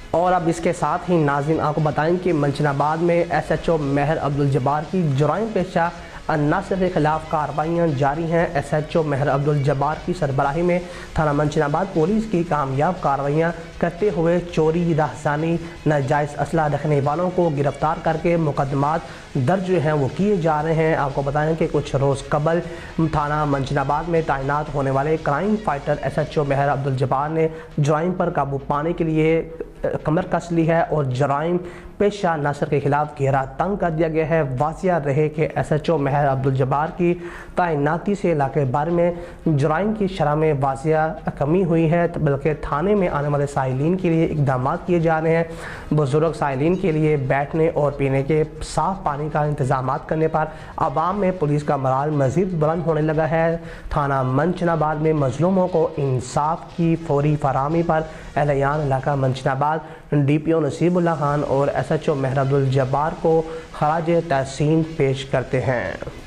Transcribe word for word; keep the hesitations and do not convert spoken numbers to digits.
اور اب اس کے ساتھ ہی ناظرین آپ کو بتائیں کہ منچن آباد میں S H O Mehar Abdul Jabbar کی جرائم پیشہ عناصر کے خلاف کارروائیاں جاری ہیں۔ S H O Mehar Abdul Jabbar کی سربراہی میں تھانہ منچن آباد پولیس کی کامیاب کارروائیاں کرتے ہوئے چوری، رہزنی، ناجائز اسلحہ رکھنے والوں کو گرفتار کر کے مقدمات درج جو ہیں وہ کیے جا رہے ہیں۔ آپ کو بتائیں کہ کچھ روز قبل تھانہ منچن آباد میں تعینات ہونے والے crime fighter S H O Mehar Abdul Jabbar نے جرائم پر قابو پانے کے لیے کمر کس لی ہے اور جرائم پیشہ عناصر کے خلاف گھیرا تنگ کر دیا گیا ہے۔ واضح رہے کہ S H O Mehar Abdul Jabbar کی تعیناتی سے علاقے بھر میں جرائم کی شرح میں واضح کمی ہوئی ہے، بلکہ تھانے میں آنے والے سائلین کے لیے اقدامات کیے جا رہے ہیں۔ بزرگ سائلین کے لیے بیٹھنے اور پینے کے صاف پانی کا انتظامات کرنے پر عوام میں پولیس کا مرال مزید بلند ہونے لگا ہے۔ تھانہ منچن آباد میں مظلوموں کو انصاف کی فوری فراہمی پر اہلیان علاقہ منچن آباد ڈی پی او نصیب اللہ خان اور S H O Mehar Abdul Jabbar کو خراج تحسین پیش کرتے ہیں۔